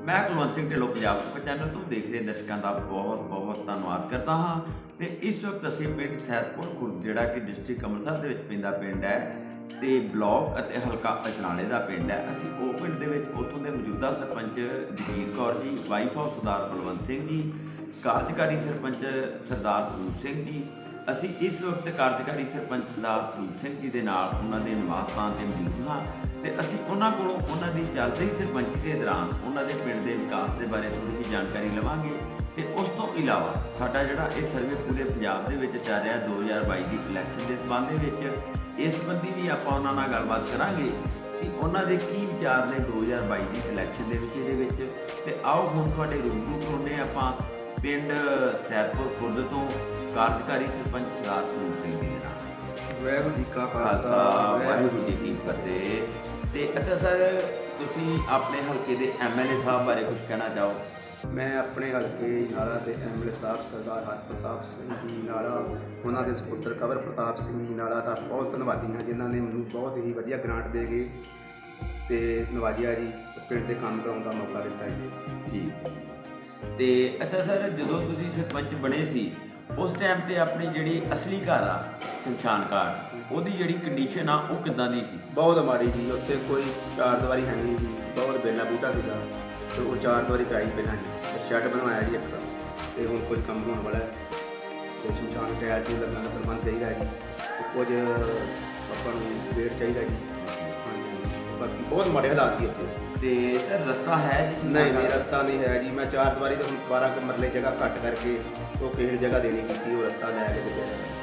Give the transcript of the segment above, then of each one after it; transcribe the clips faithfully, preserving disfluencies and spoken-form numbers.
मैं Kulwant Singh Dhillon Punjab super channel तो देख रहे दर्शकों का बहुत बहुत धन्यवाद करता हाँ। तो इस वक्त असीं पिंड सैदपुर खुर्द जिहड़ा कि डिस्ट्रिक्ट अंमृतसर दे विच पैंदा पिंड है तो ब्लॉक अते हलका अजनाले का पिंड है। असीं वो पिंड दे विच उत्थों दे मौजूदा सरपंच जगीर कौर जी, वाइफ ऑफ सरदार बलवंत सिंह जी, कार्यकारी सरपंच सरदार स्वरूप सिंह जी, असीं इस वक्त कार्यकारी सरपंच सरदार स्वरूप सिंह जी के नाल उन्हां दे निवास स्थान ते मौजूद हाँ। तो असीं उन्हां कोलों उन्हां दी चल रही सरपंची के दौरान उन्हां दे पिंड दे विकास के बारे थोड़ी जी जानकारी लवांगे। तो उस तो इलावा साडा जिहड़ा इह सर्वे पूरे पंजाब दे विच चल रहा दो हज़ार बाई की इलैक्शन के संबंध विच इस संबंधी भी आपां उन्हां नाल गलबात करांगे कि उन्हां दे की विचार ने दो हज़ार बाई की इलैक्शन के विषय दे विच। ते आओ हुण तुहाडे रूबरू करोने आपां पिंड सैदपुर खुर्द तो कार्यकारी सरपंच सरदार स्वरूप सिंह जी दे नाल। वाहिगुरू जी का खालसा वाहिगुरू जी की फतेह। तो अच्छा सर, तुसीं अपने हल्के के एम एल ए साहब बारे कुछ कहना चाहो? मैं अपने हल्के नाला के एम एल ए साहब सरदार हरप्रताप सिंह जी नाला, उन्होंने सपुत्र कंवर प्रताप सिंह जी नाला का बहुत धन्यवादी हाँ जिन्होंने मैंने बहुत ही वधिया ग्रांट दे के ते नवाजिया जी पिंड के काम कराने का मौका दिता जी। ठीक। तो अच्छा सर, जो तुसीं सरपंच बने सी उस टाइम पर अपनी जी असली घर आ शमशान घाट वो जी कंडीशन आ वो किदां दी सी? बहुत माड़ी जी, उत्थे कोई चार दीवारी है नहीं जी, बहुत बेला बूटा सीगा तो वो चार दीवारी कराई पहला जी, शैड बनवाया जी एक तो हुण कुछ काम होने वाला है तो शमशान टैल जी लगने का प्रबंध चाहिए जी, कुछ आपां नूं वेट चाहिए जी। हाँ जी, बाकी बहुत माड़े हालात जी उत्थे। तो सर रस्ता है जी? नहीं नहीं रस्ता नहीं है जी, मैं चार दीवारी तो बारह के मरले जगह घट करके तो किसी जगह देनी की वो रस्ता लैके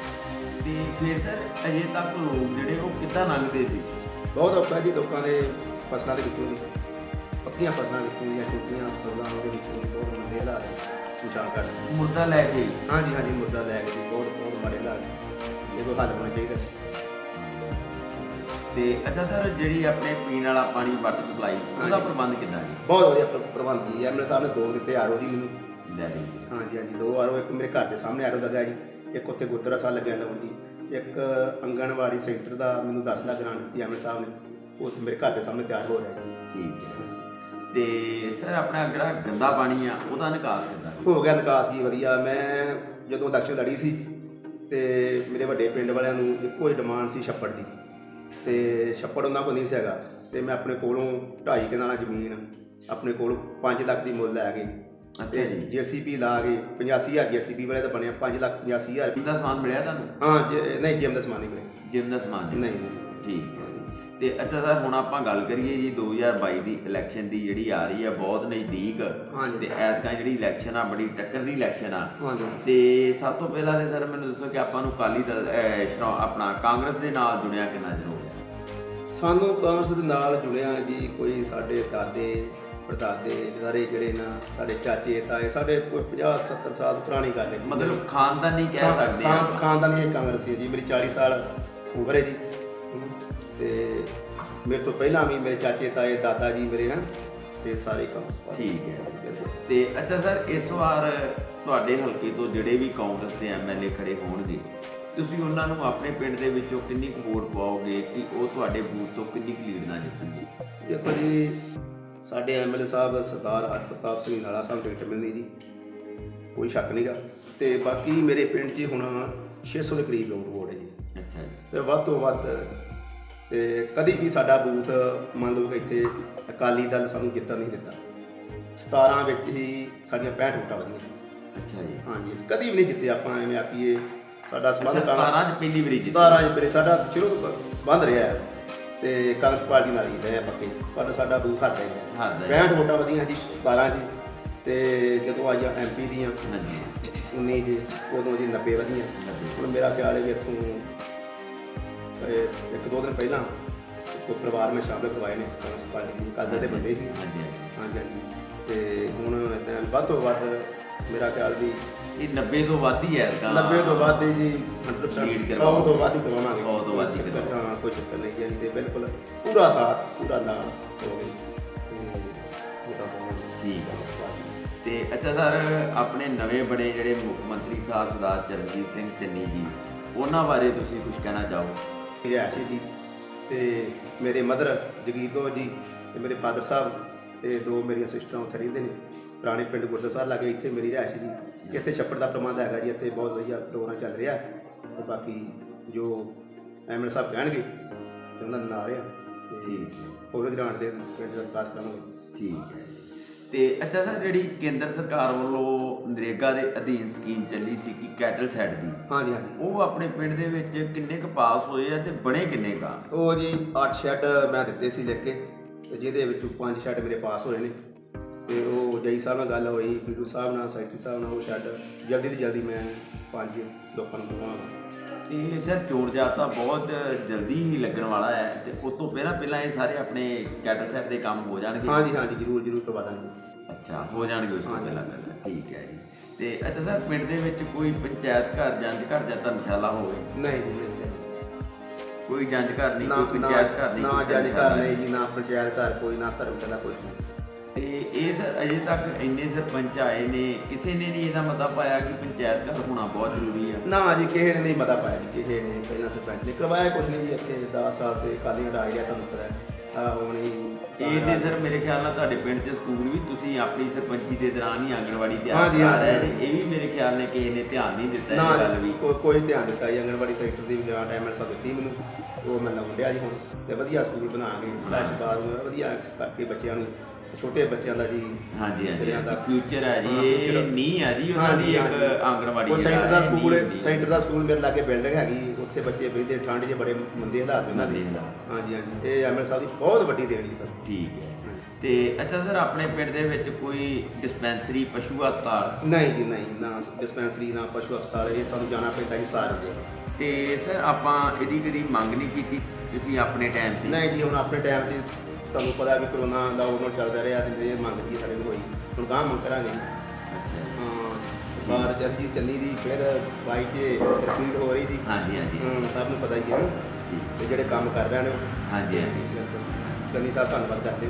तो फिर सर अजे तक लोग जोड़े वो कितना लंघते थे? बहुत औखा जी, लोगों के फसलों के विचों पक्कियां फसलों या छुट्टियां फसलों के बहुत मंदे हालात शमशान घाट। मुद्दा लैके? हाँ जी हाँ जी, मुद्दा लैके जी बहुत बहुत माड़े हालात, ये कोई हल होना चाहिए। तो अच्छा सर, जी अपने पीने वाला पानी वाटर सप्लाई उसका प्रबंध कितना जी? बहुत वधिया प्रबंध जी, एम एल ए साहब ने दो दिते आर ओ जी मैनूं। हाँ जी हाँ जी, दो आर ओ, एक मेरे घर के सामने आर ओ लगा जी, एक उत्थे गुरुद्वारा साहब लग्या लाउण जी, एक आंगणवाड़ी सेंटर का मैनूं दस लाख ग्रांट दी एम एल ए साहब ने, वो मेरे घर के सामने तैयार हो रहा है जी। ठीक है। तो सर अपना जिहड़ा गंदा पानी आ उहदा निकास किदां हो गया? निकास जी वधिया। मैं जदों इलैक्शन लड़ी सी ते मेरे वड्डे पिंड वालियां नूं इक्को ही डिमांड सी छप्पड़ दी, ते छप्पड़ उन्हां कोल नहीं सीगा ते मैं अपने कोलों ढाई कनाल जमीन अपने कोल पाँच लाख की मुੱਲ लै के जे सी पी ला के पचासी हज़ार जे सी पी वाले तो बने पाँच लाख पचासी हज़ार जिम का समान मिले तुहानूं? हाँ ज नहीं जिम का समान नहीं मिले। जिम का समान नहीं नहीं। ठीक है। तो अच्छा सर हुण आपां गल करिए जी दो हज़ार बाई की इलैक्शन की जी आ रही है बहुत नज़दीक। हाँ जी। तो ऐतकां जी इलैक्शन आ बड़ी टक्कर की इलैक्शन आ। हाँ जी। तो सब तो पहला तो सर मैनूं दसो कि आपां नूं अकाली दल अपना कांग्रेस के नाल जुड़िया कितना चਿਰ हो गया? सानूं कांग्रेस दे नाल जुड़िया जी कोई साडे दादे परदादे सारे ਜਿਹੜੇ ना साढ़े चाचे ताए साढ़े कोई पचास सत्तर साल पुरानी गल है। मतलब खानदानी कह सकते हैं? खानदानी कांग्रेसी जी, मेरी चालीस साल उम्र है जी, तो मेरे तो पहला भी मेरे चाचे ताए दादा जी मेरे हैं तो सारे कांग्रेस। ठीक है। तो अच्छा सर इस बार तुहाडे हल्के तो जिहड़े भी कांग्रेस के एम एल ए खड़े होणगे तुसीं उन्हां नूं अपने पिंड दे विचों किन्नी कुछ वोट पाओगे कि वो तुहाडे बूथ तो किन्नी कुछ लीड नाल जितणगे? देखो जी साढ़े एम एल ए साहब सरदार हरप्रताप सिंह नाला साहब टिकट मिलनी जी, कोई शक नहीं गा। तो बाकी मेरे पिंड च हुण छे सौ के करीब लोग वोट है जी। अच्छा जी। तो वध तो वध तो कभी भी साडा बूथ मान लो कि इत्थे अकाली दल सानूं जित्तण नहीं दिता, सतारां विच ही साडीआं पैंठ वोटां वधियां। अच्छा जी। हाँ जी, कभी भी नहीं जिते आपां एवें आखीए साडा संबंध सतारां च पहली वारी सतारां च मेरे साडा शुरू तो संबंध रहा है तो कांग्रेस पार्टी नाल ही रहे पक्के, पर साडा बूथ हट गया पैंठ वोटां वधियां जी सतारां च। तो जदों आईआं एम पी दियां उन्नी जी उदों जी नब्बे वधियां। हुण मेरा ख्याल है कि इत्थों एक दो दिन पहला कोई परिवार में शामिल करवाए ने कांग्रेस पार्टी कल दे बंदे ही। हाँ जी हाँ जी। तो हुण इदां वध तो वध मेरा ख्याल भी ये नब्बे तो वध ही है, नब्बे तो वध ही जी, हंड्रेड परसेंट सौ तो वध ही करवावांगे। सौ तो वध ही हाँ कोई चक्कर नहीं जी, बिल्कुल पूरा साथ पूरा नाल हो गई। ठीक है। तो अच्छा सर अपने नवे बने ਜਿਹੜੇ ਮੁੱਖ ਮੰਤਰੀ ਸਾਹਿਬ ਸਰਦਾਰ ਚਰਨਜੀਤ ਸਿੰਘ ਚੰਨੀ जी ਉਹਨਾਂ ਬਾਰੇ ਤੁਸੀਂ ਕੁਝ ਕਹਿਣਾ ਚਾਹੋ? रिहायशी जी तो मेरे मदर जगीर कौर जी, मेरे फादर साहब ਤੇ ਦੋ ਮੇਰੀਆਂ ਸਿਸਟਰਾਂ ਉੱਥੇ ਰਹਿੰਦੇ ਨੇ ਪੁਰਾਣੇ ਪਿੰਡ ਗੁਰਦੁਆਰਾ ਲਾਗੇ। ਇੱਥੇ ਮੇਰੀ ਰਿਹਾਇਸ਼ ਜੀ। ਇੱਥੇ ਛੱਪੜ ਦਾ ਪ੍ਰਬੰਧ ਹੈਗਾ ਜੀ। ਇੱਥੇ ਬਹੁਤ ਵਧੀਆ ਪ੍ਰੋਗਰਾਮ ਚੱਲ ਰਿਹਾ ਤੇ ਬਾਕੀ ਜੋ ਐਮ ਐਲ ਸਾਹਿਬ ਕਹਿਣਗੇ ਤੇ ਉਹਨਾਂ ਦੇ ਨਾਲ ਆ ਤੇ ਠੀਕ ਹੋਰ ਗ੍ਰਾਂਟ ਦੇ ਪਿੰਡ ਦਾ ਵਿਕਾਸ ਕਰਾਂਗੇ। ਠੀਕ ਹੈ। ਤੇ ਅੱਛਾ ਸਰ, ਜਿਹੜੀ ਕੇਂਦਰ ਸਰਕਾਰ ਵੱਲੋਂ ਨਰੇਗਾ ਦੇ ਅਧੀਨ ਸਕੀਮ ਚੱਲੀ ਸੀ ਕਿ ਕੈਟਲ ਸ਼ੈੱਡ ਦੀ, ਹਾਂਜੀ ਹਾਂਜੀ, ਉਹ ਆਪਣੇ ਪਿੰਡ ਦੇ ਵਿੱਚ ਕਿੰਨੇ ਕੁ ਪਾਸ ਹੋਏ ਆ ਤੇ ਬਣੇ ਕਿੰਨੇ ਕਾ? ਉਹ ਜੀ ਅੱਠ ਸ਼ੈੱਡ ਮੈਂ ਦਿੱਤੇ ਸੀ ਲਿਖ ਕੇ ਤੇ ਜਿਹਦੇ ਵਿੱਚੋਂ ਪੰਜ ਸ਼ੈੱਡ ਮੇਰੇ ਪਾਸ ਹੋਏ ਨੇ ਤੇ ਉਹ ਜਈ ਸਾਹਿਬ ਨਾਲ ਗੱਲ ਹੋਈ, ਬੀਡੂ ਸਾਹਿਬ ਨਾਲ, ਸੈਕਟਰੀ ਸਾਹਿਬ ਨਾਲ, ਉਹ ਸ਼ੈੱਡ ਜਲਦੀ ਤੋਂ ਜਲਦੀ ਮੈਂ ਪੰਜ ਲੋਕਾਂ ਨੂੰ ਦਵਾਂਗਾ। ਤੇ ਸਰ ਚੋਣ ਜਾਬਤਾ ਬਹੁਤ ਜਲਦੀ ਹੀ ਲੱਗਣ ਵਾਲਾ ਹੈ ਤੇ ਉਸ ਤੋਂ ਪਹਿਲਾਂ ਪਹਿਲਾਂ ਇਹ ਸਾਰੇ ਆਪਣੇ ਕੈਟਲ ਸ਼ੈੱਡ ਦੇ ਕੰਮ ਹੋ ਜਾਣਗੇ? ਹਾਂਜੀ ਹਾਂਜੀ, ਜ਼ਰੂਰ ਜ਼ਰੂਰ ਕਰਵਾ ਦਾਂਗੇ। ਅੱਛਾ, ਹੋ ਜਾਣਗੇ ਉਸ ਤੋਂ ਪਹਿਲਾਂ ਪਹਿਲਾਂ। ਠੀਕ ਹੈ ਜੀ। ਤੇ ਅੱਛਾ ਸਰ, ਪਿੰਡ ਦੇ ਵਿੱਚ ਕੋਈ ਪੰਚਾਇਤ ਘਰ, ਜੰਝ ਘਰ ਜਾਂ ਧਰਮਸ਼ਾਲਾ ਹੋਵੇ? ਨਹੀਂ ਜੀ, ਨਹੀਂ ਕੋਈ ਜੰਝ ਘਰ ਨਹੀਂ, ਨਾ ਕੋਈ ਪੰਚਾਇਤ ਘਰ ਨਹੀਂ, ਨਾ ਜੰਝ ਘਰ ਨਹੀਂ ਜੀ, ਨਾ ਪੰਚਾਇਤ ਘਰ ਕੋਈ, ਨਾ ਧਰਮਸ਼ਾਲਾ ਕੁਛ ਨਹੀਂ। ਤੇ ਇਹ ਸਰ ਅਜੇ ਤੱਕ ਇੰਨੇ ਸਰਪੰਚ ਆਏ ਨੇ, ਕਿਸੇ ਨੇ ਨਹੀਂ ਇਹਦਾ ਮਤਾ ਪਾਇਆ ਕਿ ਪੰਚਾਇਤ ਘਰ ਹੋਣਾ ਬਹੁਤ ਜ਼ਰੂਰੀ ਆ? ਨਾ ਜੀ, ਕਿਸੇ ਨੇ ਨਹੀਂ ਮਤਾ ਪਾਇਆ ਜੀ, ਕਿਸੇ ਨੇ ਪਹਿਲਾਂ ਸਰਪੰਚ ਨੇ ਕਰਵਾਇਆ ਕੁਛ ਨਹੀਂ ਜੀ। ਇੱਥੇ ਦਸ ਸਾਲ ਤੇ ਕਾਲੀਆਂ ਰਾਜ ਰਿਹਾ, ਤੁਹਾਨੂੰ ਪਤਾ ਹੈ। ਆ ਹੁਣ ਇਹ ਤੇ ਸਰ ਮੇਰੇ ਖਿਆਲ ਨਾਲ ਤੁਹਾਡੇ ਪਿੰਡ 'ਚ ਸਕੂਲ ਵੀ ਤੁਸੀਂ ਆਪਣੀ ਸਰਪੰਚੀ ਦੇ ਦੌਰਾਨ ਹੀ ਆਂਗਣਵਾੜੀ ਤਿਆਰ ਹਾਂਜੀ, ਕਰ ਹਾਂਜੀ। ਰਹੇ ਨੇ, ਇਹ ਵੀ ਮੇਰੇ ਖਿਆਲ ਨੇ ਕਿਸੇ ਨੇ ਧਿਆਨ ਨਹੀਂ ਦਿੱਤਾ ਨਾ ਇਹ ਗੱਲ ਵੀ। ਕੋਈ ਕੋਈ ਧਿਆਨ ਦਿੱਤਾ ਜੀ। ਆਂਗਣਵਾੜੀ ਸੈਕਟਰ ਦੀ ਵੀ ਗ੍ਰਾਂਟ ਐਮ ਐਲ ਸਾਹਿਬ ਦਿੱਤੀ ਮੈਨੂੰ, ਉਹ ਮੈਂ ਲਾਉਣ ਡਿਆ ਜੀ ਹੁਣ ਤੇ ਵਧੀਆ ਸਕੂਲ ਬਣਾ ਕੇ ਫਲੈਸ਼ ਬਾਦ ਵਧੀਆ ਕਰਕੇ ਬੱਚਿਆਂ ਨੂੰ, ਛੋਟੇ ਬੱਚਿਆਂ ਦਾ ਜੀ। ਹਾਂਜੀ ਹਾਂਜੀ, ਬੱਚਿਆਂ ਦਾ ਫਿਊਚਰ ਹੈ ਜੀ, ਹਾਂ, ਇਹ future। ਨਹੀਂ ਹੈ ਜੀ ਉਹਨਾਂ ਦੀ ਇੱਕ ਆਂਗਣਵਾੜੀ। ਉਹ ਸੈਂਟਰ ਦਾ ਸਕੂਲ ਹੈ, ਸੈਂਟਰ ਦਾ ਸਕੂਲ ਮੇਰੇ ਲਾਗੇ ਬਿਲਡਿੰਗ ਹੈਗੀ, ਉੱਥੇ ਬੱਚੇ ਬਹਿੰਦੇ, ਠੰਡ 'ਚ ਬੜੇ ਮੰਦੇ ਹਾਲਾਤ ਉਹਨਾਂ ਦੇ। ਹਾਂਜੀ ਹਾਂਜੀ, ਇਹ ਐਮ ਐਲ ਸਾਹਿਬ ਦੀ ਬਹੁਤ ਵੱਡੀ ਦੇਣ ਜੀ ਸਰ। ਠੀਕ ਹੈ। ਤੇ ਅੱਛਾ ਸਰ, ਆਪਣੇ ਪਿੰਡ ਦੇ ਵਿੱਚ ਕੋਈ ਡਿਸਪੈਂਸਰੀ, ਪਸ਼ੂ ਹਸਪਤਾਲ? ਨਹੀਂ ਜੀ ਨਹੀਂ, ਨਾ ਡਿਸਪੈਂਸਰੀ ਨਾ ਪਸ਼ੂ ਹਸਪਤਾਲ, ਇਹ ਸਾਨੂੰ ਜਾਣਾ ਪੈਂਦਾ ਜੀ ਸਾਰੇ ਦੇ। ਤੇ ਸਰ ਆਪਾਂ ਇਹਦੀ ਕਦੀ ਮੰਗ ਨਹੀਂ ਕੀਤੀ ਤੁਸੀਂ ਆਪਣੇ ਟਾਈਮ ਤੇ? ਨਹੀਂ ਜੀ, ਹੁਣ ਆਪਣੇ ਟਾਈਮ 'ਚ ਤੁਹਾਨੂੰ ਪਤਾ ਵੀ ਕਰੋਨਾ ਲਾਕਡਾਊਨ ਚੱਲਦਾ ਰਿਹਾ ਤੇ ਇਹ ਮੰਗ ਜੀ ਸਾਡੇ ਨੂੰ ਹੋਈ, ਹੁਣ ਗਾਂਹ ਮੰਗ ਕਰਾਂਗੇ ਜੀ। ਹਾਂ, ਸਰਕਾਰ ਜਰਜੀ ਚੰਨੀ ਦੀ ਫਿਰ ਬਾਈ 'ਚ ਰਿਪੀਟ ਹੋ ਰਹੀ ਜੀ। ਹਾਂਜੀ ਹਾਂਜੀ, ਹੂੰ, ਸਭ ਨੂੰ ਪਤਾ ਹੀ ਹੈ ਤੇ ਜਿਹੜੇ ਕੰਮ ਕਰ ਰਹੇ ਨੇ। ਹਾਂਜੀ ਹਾਂਜੀ, ਚੰਨੀ ਸਾਹਿਬ ਧੰਨਵਾਦ ਕਰਦੇ।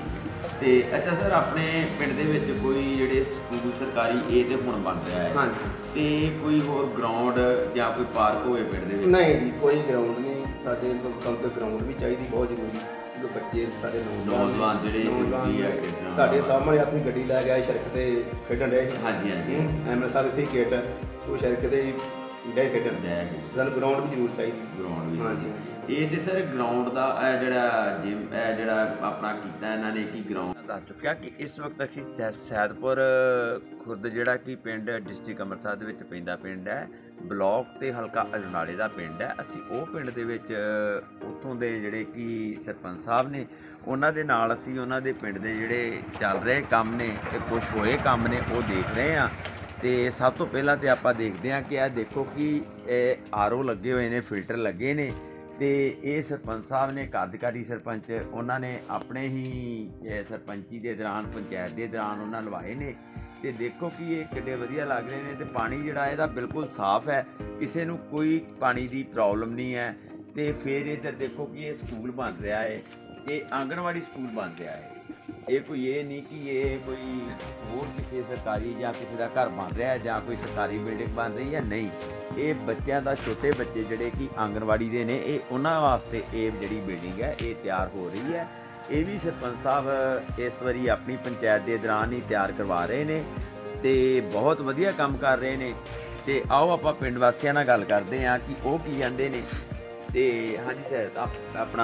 ਤੇ ਅੱਛਾ ਸਰ, ਆਪਣੇ ਪਿੰਡ ਦੇ ਵਿੱਚ ਕੋਈ ਜਿਹੜੇ ਸਕੂਲ ਸਰਕਾਰੀ ਇਹ ਤੇ ਹੁਣ ਬਣ ਰਿਹਾ ਹੈ? ਹਾਂਜੀ। ਤੇ ਕੋਈ ਹੋਰ ਗਰਾਊਂਡ ਜਾਂ ਕੋਈ ਪਾਰਕ ਹੋਵੇ ਪਿੰਡ ਦੇ ਵਿੱਚ? ਨਹੀਂ ਜੀ, ਕੋਈ ਗਰਾਊਂਡ ਨਹੀਂ ਸਾਡੇ ਕੋਲ। ਕੰਮ ਤੇ ਗਰਾਊਂਡ ਵੀ ਚਾਹੀਦੀ ਬਹੁਤ ਜ਼ਰੂਰੀ, ਜੋ ਬੱਚੇ ਸਾਡੇ ਨੌਜਵਾਨ ਜਿਹੜੇ ਨੌਜਵਾਨ ਤੁਹਾਡੇ ਸਾਹਮਣੇ ਆਪਣੀ ਗੱਡੀ ਲੈ ਗਿਆ ਸੜਕ ਤੇ ਖੇਡਣ ਡਿਆ। ਹਾਂਜੀ ਹਾਂਜੀ, ਐਮ ਐਲ ਸਾਹਿਬ ਇੱਥੇ ਖੇਡ, ਉਹ ਸੜਕ ਤੇ ਡੇ ਖੇਡਣ ਡਿਆ। ਸਾਨੂੰ ਗਰਾਊਂਡ ਵੀ ਜ਼ਰੂਰ ਚਾਹੀਦੀ। ਗਰਾਊਂਡ ਵੀ? ਹਾਂਜੀ। ਇਹ ਤੇ ਸਰ ਗਰਾਊਂਡ ਦਾ ਇਹ ਜਿਹੜਾ ਜਿਮ, ਇਹ ਜਿਹੜਾ ਆਪਣਾ ਕੀਤਾ ਇਹਨਾਂ ਨੇ ਕਿ ਗਰਾਊਂਡ ਦੱਸ ਚੁੱਕਿਆ ਕਿ ਇਸ ਵਕਤ ਅਸੀਂ ਸੈਦਪੁਰ ਖੁਰਦ, ਜਿਹੜਾ ਕਿ ਪਿੰਡ ਡਿਸਟ੍ਰਿਕਟ ਅੰਮ੍ਰਿਤਸਰ ਦੇ ਵਿੱਚ ਪੈਂਦਾ ਪਿੰਡ ਹੈ, ਬਲਾਕ ਤੇ ਹਲਕਾ ਅਜਨਾਲੇ ਦਾ ਪਿੰਡ ਹੈ। ਅਸੀਂ ਉਹ ਪਿੰਡ ਦੇ ਵਿੱਚ ਉੱਥੋਂ ਦੇ ਜਿਹੜੇ ਕਿ ਸਰਪੰਚ ਸਾਹਿਬ ਨੇ ਉਹਨਾਂ ਦੇ ਨਾਲ ਅਸੀਂ ਉਹਨਾਂ ਦੇ ਪਿੰਡ ਦੇ ਜਿਹੜੇ ਚੱਲ ਰਹੇ ਕੰਮ ਨੇ ਤੇ ਕੁਝ ਹੋਏ ਕੰਮ ਨੇ ਉਹ ਦੇਖ ਰਹੇ ਹਾਂ। ਤੇ ਸਭ ਤੋਂ ਪਹਿਲਾਂ ਤੇ ਆਪਾਂ ਦੇਖਦੇ ਹਾਂ ਕਿ ਇਹ ਦੇਖੋ ਕਿ ਇਹ ਆਰ ਓ ਲੱਗੇ ਹੋਏ ਨੇ, ਫਿਲਟਰ ਲੱਗੇ ਨੇ ਤੇ ਇਹ ਸਰਪੰਚ ਸਾਹਿਬ ਨੇ, ਕਾਰਜਕਾਰੀ ਸਰਪੰਚ, ਉਹਨਾਂ ਨੇ ਆਪਣੇ ਹੀ ਸਰਪੰਚੀ ਦੇ ਦੌਰਾਨ, ਪੰਚਾਇਤ ਦੇ ਦੌਰਾਨ ਉਹਨਾਂ ਲਵਾਏ ਨੇ। ਤੇ ਦੇਖੋ ਕਿ ਇਹ ਕਿੱਡੇ ਵਧੀਆ ਲੱਗ ਰਹੇ ਨੇ ਤੇ ਪਾਣੀ ਜਿਹੜਾ ਇਹਦਾ ਬਿਲਕੁਲ ਸਾਫ਼ ਹੈ, ਕਿਸੇ ਨੂੰ ਕੋਈ ਪਾਣੀ ਦੀ ਪ੍ਰੋਬਲਮ ਨਹੀਂ ਹੈ। ਤੇ ਫਿਰ ਇੱਧਰ ਦੇਖੋ ਕਿ ਇਹ ਸਕੂਲ ਬਣ ਰਿਹਾ ਹੈ, ਇਹ ਆਂਗਣਵਾੜੀ ਸਕੂਲ ਬਣ ਰਿਹਾ ਹੈ। ਇਹ ਕੋਈ ਇਹ ਨਹੀਂ ਕਿ ਇਹ ਕੋਈ ਹੋਰ ਕਿਸੇ ਸਰਕਾਰੀ ਜਾਂ ਕਿਸੇ ਦਾ ਘਰ ਬਣ ਰਿਹਾ ਜਾਂ ਕੋਈ ਸਰਕਾਰੀ ਬਿਲਡਿੰਗ ਬਣ ਰਹੀ ਹੈ, ਨਹੀਂ। ਇਹ ਬੱਚਿਆਂ ਦਾ, ਛੋਟੇ ਬੱਚੇ ਜਿਹੜੇ ਕਿ ਆਂਗਣਵਾੜੀ ਦੇ ਨੇ, ਇਹ ਉਹਨਾਂ ਵਾਸਤੇ ਇਹ ਜਿਹੜੀ ਬਿਲਡਿੰਗ ਹੈ ਇਹ ਤਿਆਰ ਹੋ ਰਹੀ ਹੈ। ਇਹ ਵੀ ਸਰਪੰਚ ਸਾਹਿਬ ਇਸ ਵਾਰੀ ਆਪਣੀ ਪੰਚਾਇਤ ਦੇ ਦੌਰਾਨ ਹੀ ਤਿਆਰ ਕਰਵਾ ਰਹੇ ਨੇ ਤੇ ਬਹੁਤ ਵਧੀਆ ਕੰਮ ਕਰ ਰਹੇ ਨੇ। ਤੇ ਆਓ ਆਪਾਂ ਪਿੰਡ ਵਾਸੀਆਂ ਨਾਲ ਗੱਲ ਕਰਦੇ ਹਾਂ ਕਿ ਉਹ ਕੀ ਕਹਿੰਦੇ ਨੇ। ਤੇ ਹਾਂਜੀ ਸਰ, ਆਪ ਆਪਣਾ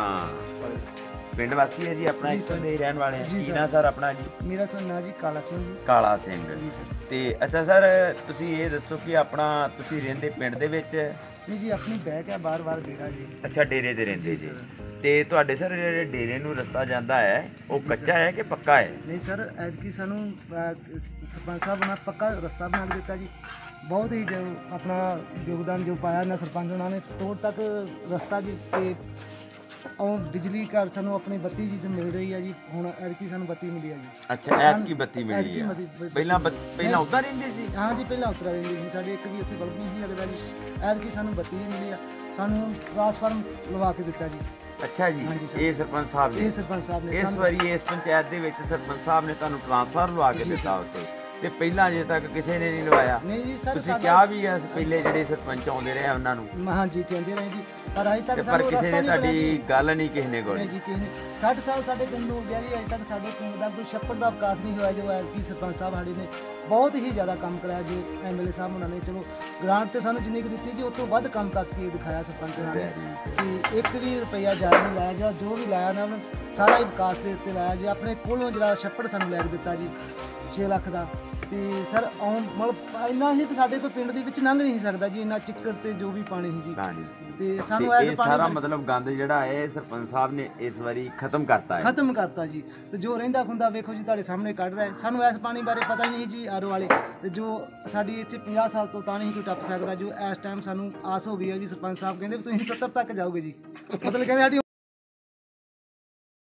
ਪਿੰਡ ਵਾਸੀ ਹੈ ਜੀ, ਆਪਣਾ ਇੱਥੋਂ ਦੇ ਰਹਿਣ ਵਾਲੇ ਹਾਂ। ਕੀ ਨਾਂ ਸਰ ਆਪਣਾ ਜੀ? ਮੇਰਾ ਸਰ ਨਾਂ ਜੀ ਕਾਲਾ ਸਿੰਘ ਜੀ। ਕਾਲਾ ਸਿੰਘ। ਤੇ ਅੱਛਾ ਸਰ, ਤੁਸੀਂ ਇਹ ਦੱਸੋ ਕਿ ਆਪਣਾ ਤੁਸੀਂ ਰਹਿੰਦੇ ਪਿੰਡ ਦੇ ਵਿੱਚ? ਨਹੀਂ ਜੀ, ਆਪਣੀ ਬੈਕ ਹੈ, ਬਾਰ-ਬਾਰ ਡੇਰਾ ਜੀ। ਅੱਛਾ, ਡੇਰੇ ਤੇ ਰਹਿੰਦੇ ਜੀ। ਤੇ ਤੁਹਾਡੇ ਸਰ ਜਿਹੜੇ ਡੇਰੇ ਨੂੰ ਰਸਤਾ ਜਾਂਦਾ ਹੈ ਉਹ ਕੱਚਾ ਹੈ ਕਿ ਪੱਕਾ ਹੈ? ਨਹੀਂ ਸਰ, ਐਤਕੀ ਸਾਨੂੰ ਸਰਪੰਚ ਸਾਹਿਬ ਨੇ ਪੱਕਾ ਰਸਤਾ ਬਣਾ ਕੇ ਦਿੱਤਾ ਜੀ। ਬਹੁਤ ਹੀ ਜੋ ਆਪਣਾ ਯੋਗਦਾਨ ਜੋ ਪਾਇਆ ਨਾ ਸਰਪੰਚ ਉਹਨਾਂ ਨੇ, ਤੋੜ ਤੱਕ ਰਸਤਾ ਜੀ। ਤੇ ਉਹ ਬਿਜਲੀ ਘਰ ਸਾਨੂੰ ਆਪਣੀ ਬੱਤੀ ਜੀ ਮਿਲ ਰਹੀ ਹੈ ਜੀ। ਹੁਣ ਐਤਕੀ ਸਾਨੂੰ ਬੱਤੀ ਮਿਲੀ ਹੈ ਜੀ। ਅੱਛਾ, ਐਤਕੀ ਬੱਤੀ ਮਿਲੀ ਹੈ। ਪਹਿਲਾਂ ਪਹਿਲਾਂ ਉੱਧਰ ਰਹਿੰਦੇ ਸੀ? ਹਾਂ ਜੀ, ਪਹਿਲਾਂ ਉੱਧਰ ਰਹਿੰਦੇ ਸੀ। ਸਾਡੇ ਇੱਕ ਵੀ ਉੱਥੇ ਬਲਬ ਨਹੀਂ ਸੀ ਲੱਗਦਾ ਜੀ। ਐਤਕੀ ਸਾਨੂੰ ਬੱਤੀ ਵੀ ਮਿਲੀ ਆ, ਸਾਨੂੰ ਟ੍ਰਾਂਸਫਾਰਮ ਲਵਾ ਕੇ ਦਿੱਤਾ ਜੀ। ਅੱਛਾ ਜੀ, ਇਹ ਸਰਪੰਚ ਸਾਹਿਬ ਨੇ? ਇਹ ਸਰਪੰਚ ਸਾਹਿਬ ਨੇ ਇਸ ਵਾਰੀ ਇਸ ਪੰਚਾਇਤ ਦੇ ਵਿੱਚ ਸਰਪੰਚ ਸਾਹਿਬ ਨੇ ਤੁਹਾਨੂੰ ਟ੍ਰਾਂਸਫਰ ਲਵਾ ਕੇ ਦਿੱਤਾ ਉੱਥੇ, ਤੇ ਪਹਿਲਾਂ ਅਜੇ ਤੱਕ ਕਿਸੇ ਨੇ ਨਹੀਂ ਲਵਾਇਆ? ਨਹੀਂ ਜੀ ਸਰ, ਤੁਸੀਂ ਕਿਹਾ ਵੀ ਹੈ ਪਹਿਲੇ ਜਿਹੜੇ ਸਰਪੰਚ ਆਉਂਦੇ ਰਹੇ ਉਹਨਾਂ ਨੂੰ? ਹਾਂ ਜੀ, ਕਹਿੰਦੇ ਰਹੇ ਜੀ। ਪਰ ਅਜੇ ਤੱਕ ਤੇ ਪਰ ਸਾਨੂੰ ਕਿਸੇ ਰਸਤਾ ਨੇ ਨਹੀਂ ਬਣਿਆ ਤੁਹਾਡੀ ਜੀ। ਗੱਲ ਨਹੀਂ ਕਿਸੇ ਨੇ ਨਹੀਂ ਗੋਲੀ ਜੀ ਕਿਸੇ ਨੇ ਸੱਠ ਸਾਲ ਸਾਡੇ ਪਿੰਡ ਨੂੰ ਹੋ ਗਿਆ ਜੀ, ਅਜੇ ਤੱਕ ਸਾਡੇ ਪਿੰਡ ਦਾ ਕੋਈ ਛੱਪੜ ਦਾ ਵਿਕਾਸ ਨਹੀਂ ਹੋਇਆ ਜੋ ਐਤਕੀ ਸਰਪੰਚ ਸਾਹਿਬ ਸਾਡੇ ਨੇ ਬਹੁਤ ਹੀ ਜ਼ਿਆਦਾ ਕੰਮ ਕਰਾਇਆ ਜੋ ਐਮਐਲਏ ਸਾਹਿਬ ਉਹਨਾਂ ਨੇ। ਚਲੋ ਗ੍ਰਾਂਟ ਤੇ ਸਾਨੂੰ ਜਿੰਨੀ ਕੁ ਦਿੱਤੀ ਜੀ ਉਸ ਤੋਂ ਵੱਧ ਕੰਮ ਕਰਕੇ ਦਿਖਾਇਆ ਸਰਪੰਚ ਉਹਨਾਂ ਨੇ ਕਿ ਇੱਕ ਵੀ ਰੁਪਈਆ ਜ਼ਿਆਦਾ ਨਹੀਂ ਲਾਇਆ ਜਾਂ ਜੋ ਵੀ ਲਾਇਆ ਨਾ ਉਹਨੇ ਸਾਰਾ ਹੀ ਵਿਕਾਸ ਦੇ ਉੱਤੇ ਲਾਇਆ ਜੀ। ਆਪਣੇ ਕੋਲੋਂ ਜਿਹੜਾ ਛੱਪੜ ਸਾਨੂੰ ਲੈ ਕੇ ਦਿੱਤਾ ਜੀ ਛੇ ਲੱਖ ਦਾ। ਤੇ ਸਰ ਆਉਂ ਮਤਲਬ ਇੰਨਾ ਹੀ ਕਿ ਸਾਡੇ ਕੋਈ ਪਿੰਡ ਦੇ ਵਿੱਚ ਲੰਘ ਨਹੀਂ ਸਕਦਾ ਜੀ, ਇੰਨਾ ਚਿੱਕੜ ਤੇ ਜੋ ਵੀ ਪਾਣੀ ਸੀ ਜੀ। ਪਾਣੀ ਸੀ ਤੇ ਸਾਨੂੰ ਤੇ ਐਸ ਇਹ ਪਾਣੀ ਸਾਰਾ ਮਤਲਬ ਗੰਦ ਜਿਹੜਾ ਹੈ ਸਰਪੰਚ ਸਾਹਿਬ ਨੇ ਇਸ ਵਾਰੀ ਖਤਮ ਕਰਤਾ ਹੈ। ਖਤਮ ਕਰਤਾ ਜੀ। ਤੇ ਜੋ ਰਹਿੰਦਾ ਖੁੰਦਾ ਵੇਖੋ ਜੀ ਤੁਹਾਡੇ ਸਾਹਮਣੇ ਕੱਢ ਰਿਹਾ ਹੈ। ਸਾਨੂੰ ਇਸ ਪਾਣੀ ਬਾਰੇ ਪਤਾ ਹੀ ਨਹੀਂ ਜੀ ਆਰੋ ਵਾਲੇ, ਤੇ ਜੋ ਸਾਡੀ ਇੱਥੇ ਪੰਜਾਹ ਸਾਲ ਤੋਂ ਤਾਂ ਨਹੀਂ ਕੋਈ ਟੱਪ ਸਕਦਾ, ਜੋ ਇਸ ਟਾਈਮ ਸਾਨੂੰ ਆਸ ਹੋ ਗਈ ਹੈ ਵੀ ਸਰਪੰਚ ਸਾਹਿਬ ਕਹਿੰਦੇ ਵੀ ਤੁਸੀਂ ਸੱਤਰ ਤੱਕ ਜਾਓਗੇ ਜੀ, ਮਤਲਬ ਕਹਿੰਦੇ ਸਾਡੀ